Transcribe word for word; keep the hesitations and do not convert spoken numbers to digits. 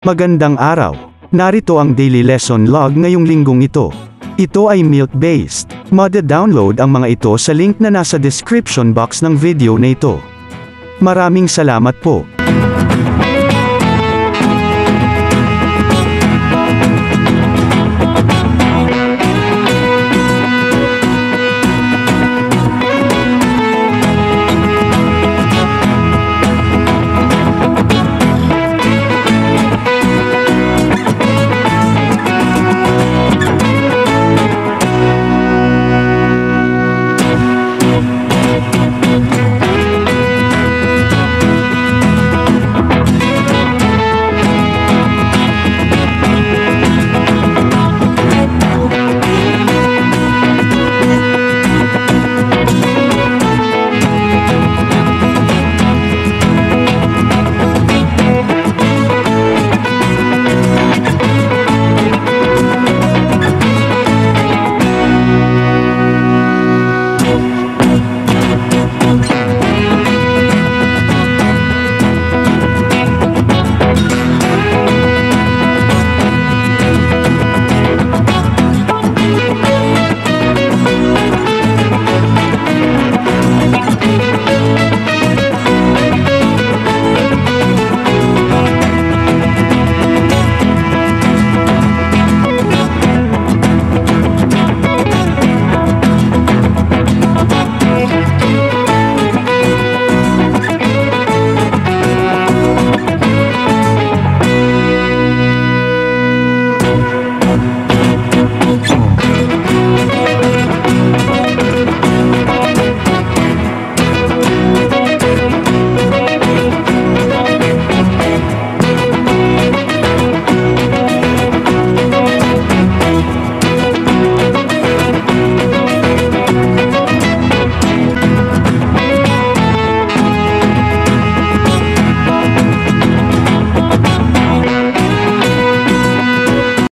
Magandang araw. Narito ang daily lesson log ngayong linggong ito. Ito ay Melc-Based. Mada-download ang mga ito sa link na nasa description box ng video na ito. Maraming salamat po.